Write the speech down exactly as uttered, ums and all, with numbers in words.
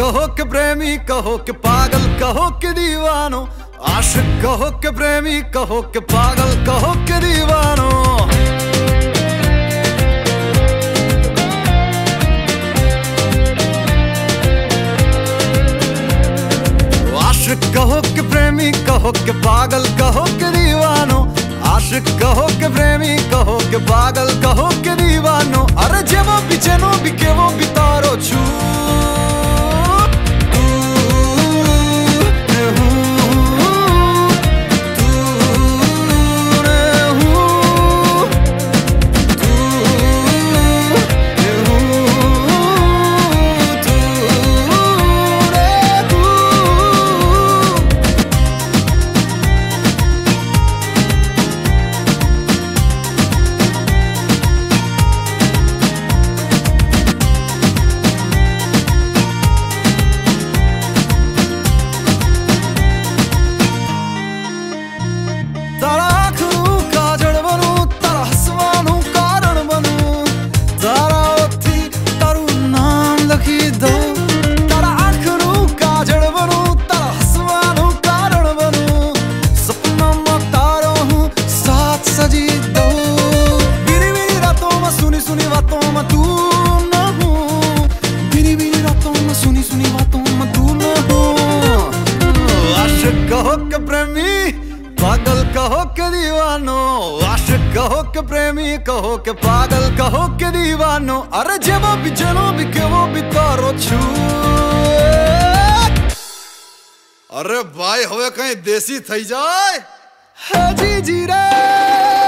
कहो कि प्रेमी, कहो कि पागल, कहो कि दीवानो। आशिक कहो कि प्रेमी, कहो कि पागल, कहो कि दीवानो। आशिक कहो कि प्रेमी, कहो कि पागल, कहो कि दीवानो। आशिक कहो कि प्रेमी, कहो कि पागल, कहो कि दीवानो। अरे जेवो भी जेनो भी केवो भी तारो छू। प्रेमी कहो के पागल कहो के दीवानो। अरे जेवो भी जनो भी केवो भी तारो छू। अरे भाई हवे कहीं देसी थई जाए। है जी जी रे